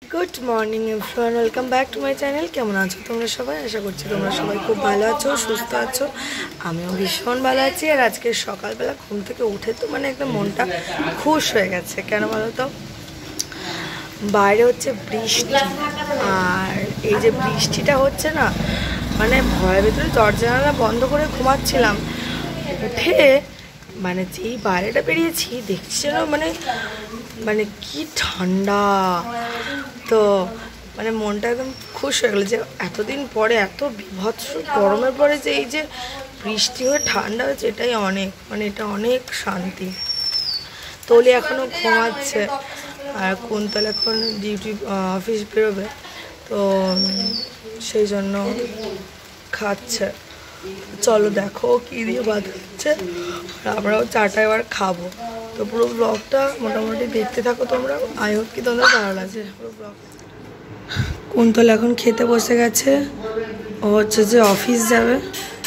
Good morning everyone, welcome back to my channel. কেমন আছো তোমরা সবাই? আশা করছি তোমরা সবাই খুব ভালো আছো, সুস্থ আছো। আমিও ভীষণ ভালো আছি। আর আজকে সকালবেলা ঘুম থেকে উঠে তো একদম মনটা খুশ হয়ে গেছে। কেন বলো তো? বাইরে হচ্ছে বৃষ্টি, আর এই যে বৃষ্টিটা হচ্ছে না, ঘরের ভিতরে দরজা জানালা বন্ধ করে ঘুমাচ্ছিলাম, উঠে যেই বাইরেটা বেরিয়েছি দেখছি যেন কি ঠান্ডা। তো মনটা একদম খুশ হয়ে গেলো যে এতদিন পরে, এত বিভৎস গরমের পরে যে এই যে বৃষ্টি হয়ে ঠান্ডা হয়েছে, এটাই অনেক এটা অনেক শান্তি। তলি এখনও ঘুমাচ্ছে, আর কুন্তল এখন ডিউটি অফিস বেরোবে, তো সেই জন্য খাচ্ছে। চলো দেখো কী দিয়ে ভাত হচ্ছে, আমরাও চাটা এবার খাবো। তো পুরো ব্লগটা মোটামুটি দেখতে থাকো তোমরা। আই হোপ কি তোমাদের ভালো লাগছে পুরো ব্লগ। কুন্তল এখন খেতে বসে গেছে, ও হচ্ছে যে অফিস যাবে।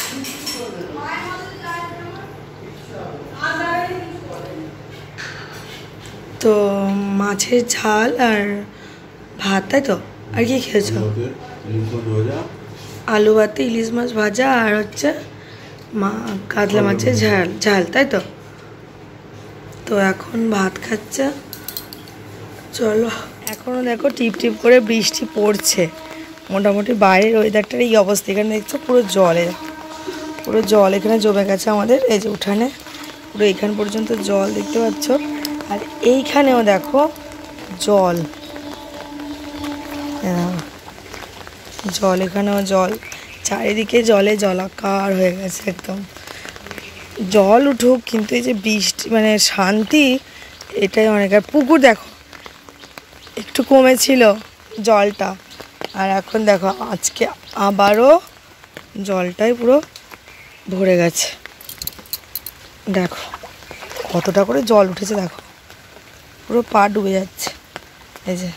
তো মাছের ঝাল আর ভাত, তাই তো? আর কি খেয়েছো? আলু ভাতে ইলিশ মাছ ভাজা, আর হচ্ছে কাতলা মাছের ঝাল, তাই তো? তো এখন ভাত খাচ্ছে। চলো, এখনও দেখো টিপ টিপ করে বৃষ্টি পড়ছে। মোটামুটি বাইরের ওয়েদারটার এই অবস্থা। এখানে দেখছো পুরো জল এখানে জমে গেছে আমাদের এই যে উঠানে, পুরো এইখান পর্যন্ত জল দেখতে পাচ্ছ। আর এইখানেও দেখো জল, এখানেও জল, চারিদিকে জলে জলাকার হয়ে গেছে একদম। জল উঠুক, কিন্তু এই যে বৃষ্টি শান্তি, এটাই অনেক। আর পুকুর দেখো একটু কমেছিল জলটা, আর এখন দেখো আজকে আবারও জলটাই পুরো ভরে গেছে। দেখো কতটা করে জল উঠেছে, দেখো পুরো পা ডুবে যাচ্ছে। এই যে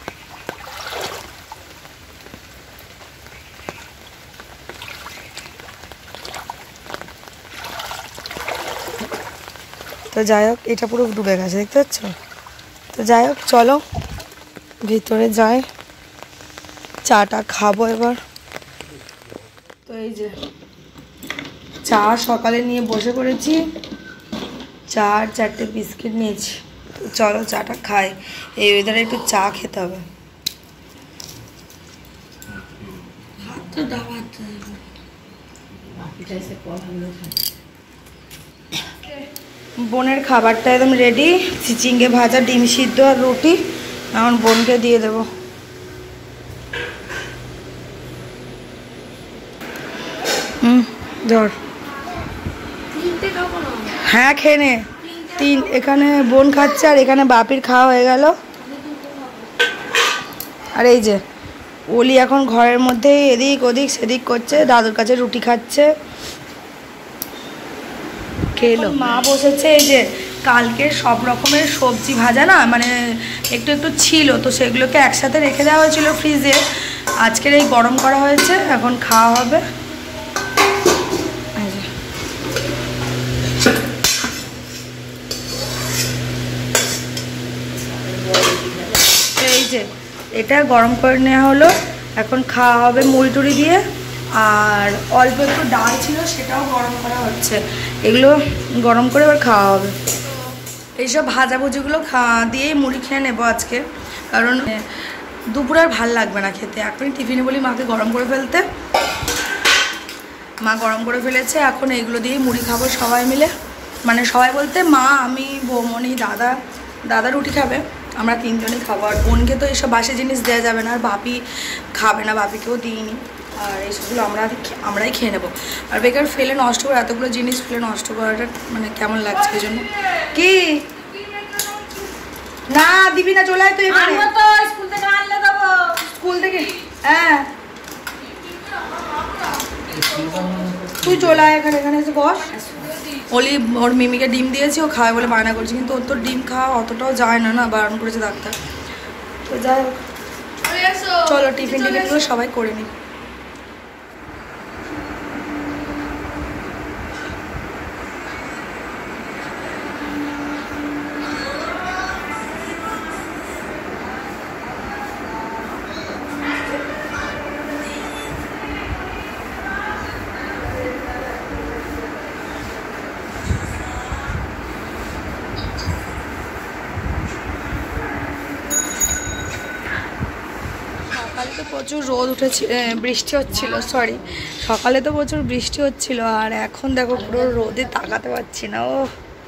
তো যাই হোক, এটা পুরো ডুবে গেছে, দেখতে পাচ্ছ? তো যাই হোক, চলো ভিতরে যাই, চাটা খাবো এবার। তো এই যে চা সকালে নিয়ে বসে পড়েছি, চা আর 4টে বিস্কিট নিয়েছি। তো চলো চাটা খাই, এই ওয়েদারে একটু চা খেতে হবে। বোনের খাবারটা একদম রেডি, চিচিঙ্গে ভাজা, ডিম সিদ্ধ আর রুটি। এখন বোনকে দিয়ে দেবো। ধর, হ্যাঁ খেয়ে নে। এখানে বোন খাচ্ছে, আর এখানে বাপির খাওয়া হয়ে গেল। আর এই যে ওলি এখন ঘরের মধ্যে এদিক ওদিক সেদিক করছে, দাদুর কাছে রুটি খাচ্ছে। খেলো। মা বসেছে, এই যে কালকে সব রকমের সবজি ভাজা না একটু একটু ছিল, তো সেগুলোকে একসাথে রেখে দেওয়া হয়েছিল ফ্রিজে। আজকের এই গরম করা হয়েছে, এখন খাওয়া হবে। এই যে এটা গরম করে নেওয়া হলো, এখন খাওয়া হবে মুড়ি টুড়ি দিয়ে। আর অল্প একটু ডাল ছিল, সেটাও গরম করা হচ্ছে। এগুলো গরম করে এবার খাওয়া হবে। এইসব ভাজাভুজিগুলো দিয়েই মুড়ি খেয়ে নেবো আজকে, কারণ দুপুরে আর ভাল লাগবে না খেতে। এখনই টিফিনে বলি মাকে গরম করে ফেলতে, মা গরম করে ফেলেছে। এখন এইগুলো দিয়েই মুড়ি খাবো সবাই মিলে, সবাই বলতে মা, আমি, বৌমনি, দাদা রুটি খাবে, আমরা 3জনই খাবো। আর বোনকে তো এইসব বাসি জিনিস দেওয়া যাবে না, আর বাপি খাবে না, বাপিকেও দিইনি। আর এইসবগুলো আমরাই খেয়ে নেবো। আর বেকার ফেলে নষ্ট করে, এতগুলো জিনিস ফেলে নষ্ট করাটা কেমন লাগছে। এই জন্য কি না দিবি না, চলে আয় তুই এখানে। স্কুল থেকে হ্যাঁ, তুই চলে আয় এখানে এসে বস। ওলি ওর মিমিকে ডিম দিয়েছি, ও খাওয়াবে বলে বায়না করছে, কিন্তু ওর তো ডিম খাওয়া অতটাও যায় না, বারণ করেছে ডাক্তার। তো যাই হোক, চলো টিফিনগুলো সবাই করে নিই। সকালে তো প্রচুর রোদ উঠেছে, বৃষ্টি হচ্ছিল, সরি সকালে তো প্রচুর বৃষ্টি হচ্ছিল, আর এখন দেখো পুরো রোদে তাকাতে পারছি না। ও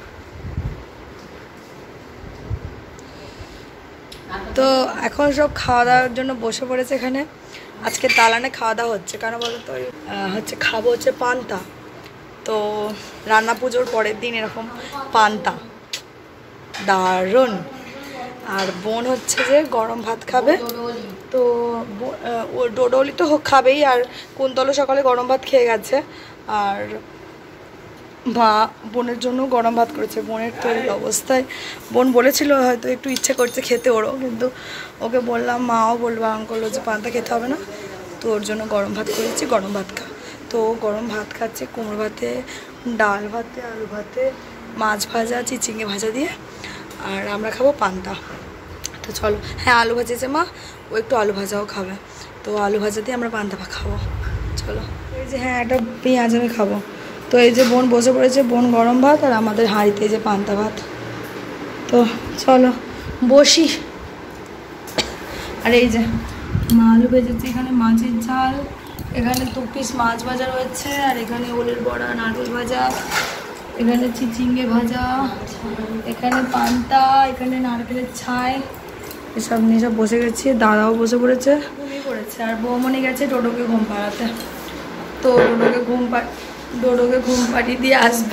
তো এখন সব খাওয়া দাওয়ার জন্য বসে পড়েছে এখানে। আজকে দালানে খাওয়া দাওয়া হচ্ছে, কেন বলো তো হচ্ছে খাবো হচ্ছে পান্তা। তো রান্না পুজোর পরের দিন এরকম পান্তা দারুণ। আর বোন হচ্ছে যে গরম ভাত খাবে, তো ও ডোডলি তো খাবেই, আর কুন্তলও সকালে গরম ভাত খেয়ে গেছে। আর মা বোনের জন্য গরম ভাত করেছে। বোনের তো এই অবস্থায়, বোন বলেছিল হয়তো একটু ইচ্ছে করছে খেতে ওরও, কিন্তু ওকে বললাম, মাও বলবো বারণ করলো যে পান্তা খেতে হবে না, তো ওর জন্য গরম ভাত করেছি, গরম ভাত খা। তো গরম ভাত খাচ্ছে কুমড়ো ভাতে, ডাল ভাতে, আলু ভাতে, মাছ ভাজা, চিচিঙ্গে ভাজা দিয়ে, আর আমরা খাবো পান্তা। তো চলো, হ্যাঁ আলু ভাজেছে মা, ও একটু আলু ভাজাও খাবে, তো আলু ভাজা দিয়ে আমরা পান্তা খাবো। চলো, এই যে হ্যাঁ একটা পেঁয়াজ আমি খাবো। তো এই যে বোন বসে পড়েছে, বোন গরম ভাত আর আমাদের হাঁড়িতে এই যে পান্তা ভাত। তো চলো বসি। আর এই যে মা আলু ভেজেছে, এখানে মাছের ঝাল, এখানে 2 পিস মাছ ভাজা রয়েছে, আর এখানে ওলের বড়া, নারকেল ভাজা, এখানে চিচিঙ্গে ভাজা, এখানে পান্তা, এখানে নারকেলের ছাই, এসব নিয়ে সব বসে গেছি। দাদাও বসে পড়েছে, ঘুমিয়ে পড়েছে, আর বৌমনি গেছে ডোডোকে ঘুম পাড়াতে। তো ডোডোকে ঘুম পাড়িয়ে দিয়ে আসবে,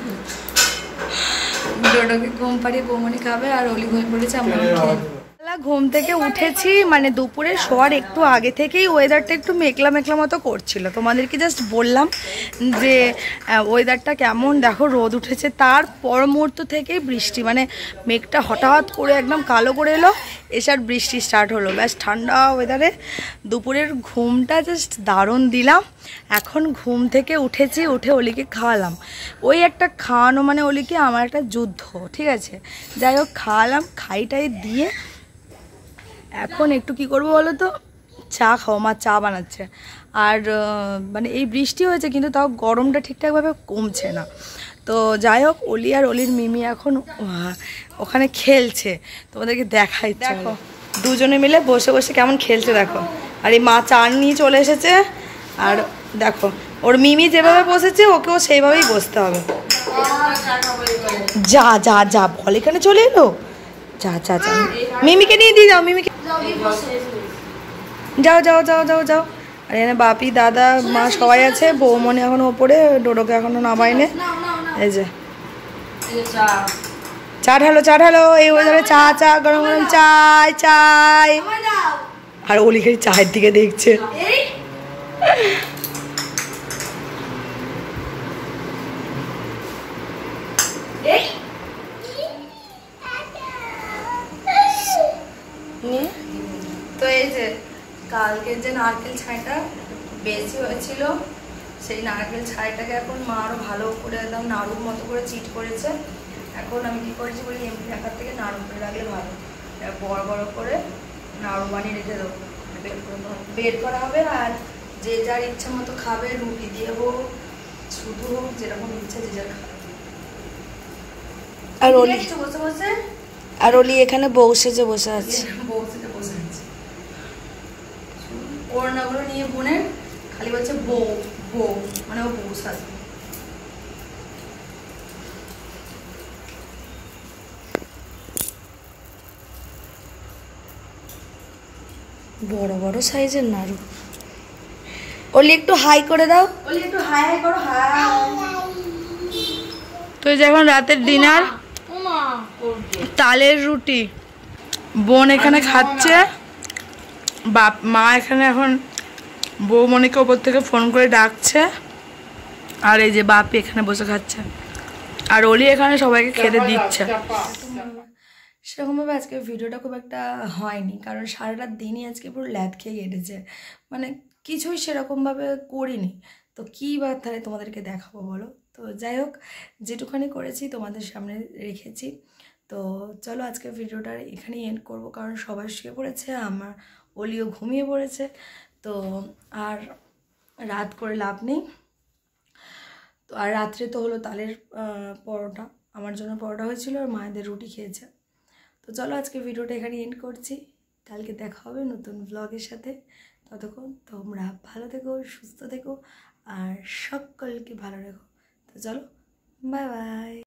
ডোডোকে ঘুম পাড়িয়ে বৌমনি খাবে, আর অলি ঘুমিয়ে পড়েছে, আমরা ঘুম থেকে উঠেছি, মানে দুপুরে শোয়ার একটু আগে থেকেই ওয়েদারটা একটু মেঘলা মেঘলা মতো করছিল। তোমাদেরকে জাস্ট বললাম যে ওয়েদারটা কেমন, দেখো রোদ উঠেছে, তার পর মুহূর্ত থেকেই বৃষ্টি, মানে মেঘটা হঠাৎ করে একদম কালো করে এলো, এসে আর বৃষ্টি স্টার্ট হলো। ব্যাস ঠান্ডা ওয়েদারে দুপুরের ঘুমটা জাস্ট দারুণ দিলাম। এখন ঘুম থেকে উঠেছি, উঠে অলিকে খাওয়ালাম। ওই একটা খাওয়ানো মানে অলিকে আমার একটা যুদ্ধ, ঠিক আছে। যাই হোক খাওয়ালাম, খাইটাই দিয়ে এখন একটু কি করবো বলো তো, চা খাওয়া, মা চা বানাচ্ছে। আর মানে এই বৃষ্টি হয়েছে কিন্তু তাও গরমটা ঠিকঠাকভাবে কমছে না। তো যাই হোক অলি আর অলির মিমি এখন ওখানে খেলছে, তোমাদেরকে দেখাই। দেখো দুজনে মিলে বসে বসে কেমন খেলছে দেখো। আর এই মা চা নিয়ে চলে এসেছে, আর দেখো ওর মিমি যেভাবে বসেছে ওকেও সেইভাবেই বসতে হবে। যা যা যা বল, এখানে চলে এলো, যা যা যা, মিমিকে নিয়ে দিয়ে যাও, মিমিকে যাও যাও যাও যাও যাও। আর এখানে বাপি, দাদা, মা সবাই আছে, বৌমনি এখনো ওপরে, ডোডোকে এখনো নামাইনে। এই যে চা ঢালো, চা ঢালো, এই ওয়েদারে চা, চা গরম গরম চাই চাই। আর অলি খালি চায়ের দিকে দেখছে। তো এই যে কালকের যে নারকেল ছাইটা বেশি হয়েছিল, সেই নারকেল ছাইটাকে এখন মা আরও ভালো করে একদম নাড়ুর মতো করে চিট করেছে। এখন আমি কি করেছি বলি, এমনি আকার থেকে নাড়ু করে রাখলে ভালো, বড় বড় করে নাড়ু বানিয়ে রেখে দেবো, বের করা হবে। আর যে যার ইচ্ছা মতো খাবে, রুটি দিয়ে হোক, শুধু হোক, যেরকম ইচ্ছা যে যার খাবে। আর অলি বসে বসে, আর অলি এখানে বউ সেজে বসে আছে, বউ সেজে বসে আছে, ওড়নাগুলো নিয়ে বোনের, খালি বলছে বউ বউ, মানে ও বউ সাজবে। বড় বড় সাইজের নাড়ু। অলি একটু হাই করে দাও, অলি একটু হাই হাই করো, হাই। তো এই যে এখন রাতের ডিনার, তালের রুটি, বোন এখানে খাচ্ছে, বাপ মা এখানে এখন বৌমনিকে ওপর থেকে ফোন করে ডাকছে, আর এই যে বাপি এখানে বসে খাচ্ছে, আর অলি এখানে সবাইকে খেতে দিচ্ছে। সেরকমভাবে আজকে ভিডিওটা খুব একটা হয়নি, কারণ সারাটা দিনই আজকে পুরো ল্যাদ খেয়ে কেটেছে, মানে কিছুই সেরকমভাবে করিনি। তো কী বা তাহলে তোমাদেরকে দেখাবো বলো। তো যাই হোক যেটুখানি করেছি তোমাদের সামনে রেখেছি। তো চলো আজকে ভিডিওটা এখানেই এন্ড করবো, কারণ সবাই শুয়ে পড়েছে, আমার অলিও ঘুমিয়ে পড়েছে। তো আর রাত করে লাভ নেই। তো আর রাত্রে তো হলো তালের পরোটা, আমার জন্য পরোটা হয়েছিল, আর মায়েদের রুটি খেয়েছে। তো চলো আজকে ভিডিওটা এখানে এন্ড করছি। কালকে দেখা হবে নতুন ব্লগের সাথে। ততক্ষণ তোমরা ভালো থেকো, সুস্থ থেকো আর সকলকে ভালো রেখো। তো চলো, বাই বাই।